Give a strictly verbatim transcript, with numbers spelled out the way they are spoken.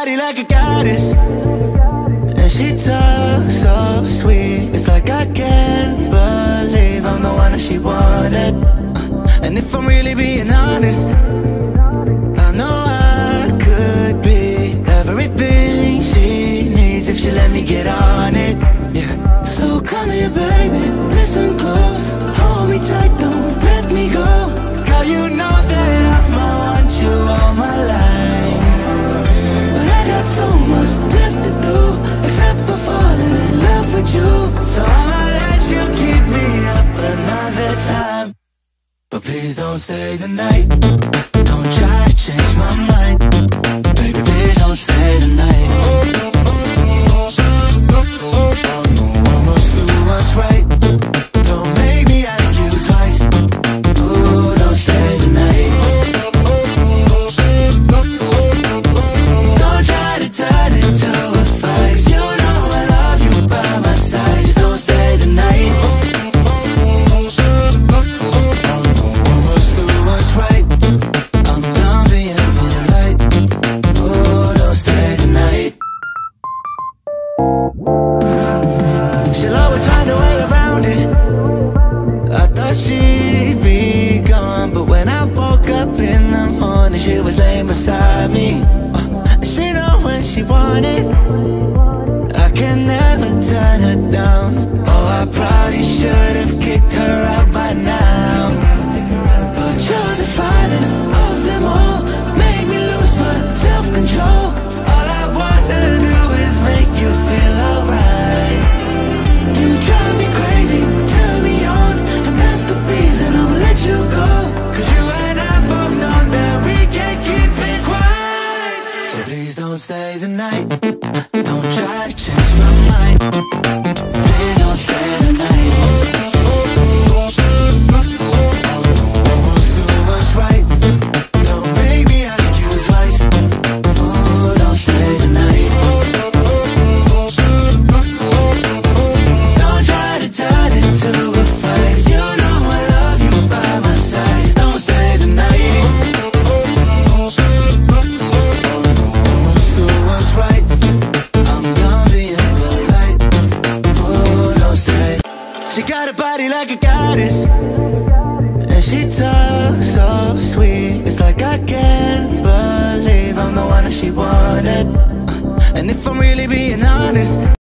body like a goddess, and she talks so sweet. It's like I can't believe I'm the one that she wanted. uh, And if I'm really being honest, I know I could be everything she needs if she let me get on it. Yeah. So come here, baby, listen close, hold me tight, don't let me go. Girl, you know that I'ma want you all my life, but I got so much left to do, except for falling in love with you. So I'ma let you keep me up another time, but please don't stay the night. Don't try to change my mind, baby, please don't stay the night. Almost do what's right, don't make me ask you twice. Ooh, don't stay the night. Don't try to turn it to a fight, 'cause you know I love you by my side. Just don't stay the night. Almost do what's right, I'm done being polite. Ooh, don't stay the night. She'll always find a way around it. I thought she'd be gone, but when I woke up in the morning, she was laying beside me. uh, She know when she wanted, I can never turn her down. Oh, I probably should have kicked her out by now, but you're the finest of them all, make me lose my self-control. All I wanna do is make you feel alright. You drive me crazy, turn me on, and that's the reason I'ma let you go. 'Cause you and I both know that we can't keep it quiet. So please don't stay the night, don't try to change my mind. Please don't stay the night. Almost do what's right, don't make me ask you twice. Oh, don't stay the night. Don't try to turn it to a fight, 'cause you know I love you by my side. Just don't stay the night. Almost do what's right, I'm done being polite. Oh, don't stay. She got a body like a goddess, and she talks so sweet. It's like I can't believe I'm the one that she wanted. uh, And if I'm really being honest,